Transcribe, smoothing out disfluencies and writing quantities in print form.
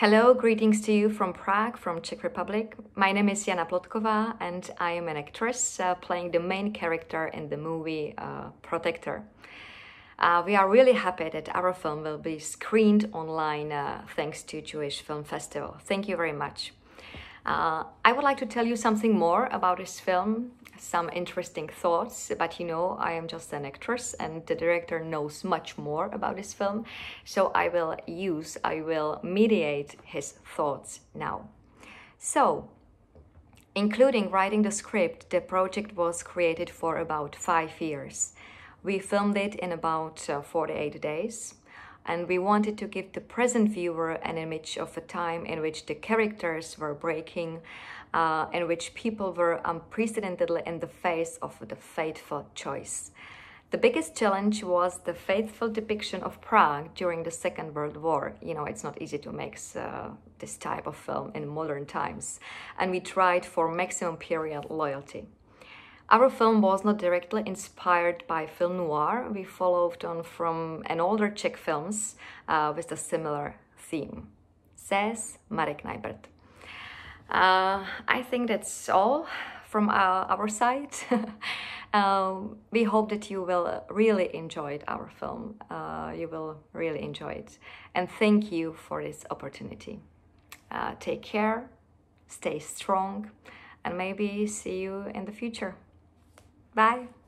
Hello, greetings to you from Prague, from Czech Republic. My name is Jana Plodková and I am an actress playing the main character in the movie Protektor. We are really happy that our film will be screened online thanks to Jewish Film Festival. Thank you very much. I would like to tell you something more about this film, some interesting thoughts, but you know, I am just an actress and the director knows much more about this film, so I will mediate his thoughts now. So, including writing the script, the project was created for about 5 years. We filmed it in about 48 days. And we wanted to give the present viewer an image of a time in which the characters were breaking, in which people were unprecedentedly in the face of the fateful choice. The biggest challenge was the faithful depiction of Prague during the Second World War. You know, it's not easy to make this type of film in modern times. And we tried for maximum period loyalty. Our film was not directly inspired by film noir. We followed on from an older Czech films with a similar theme, says Marek Najbert. I think that's all from our side. We hope that you will really enjoy our film. You will really enjoy it. And thank you for this opportunity. Take care, stay strong, and maybe see you in the future. Bye.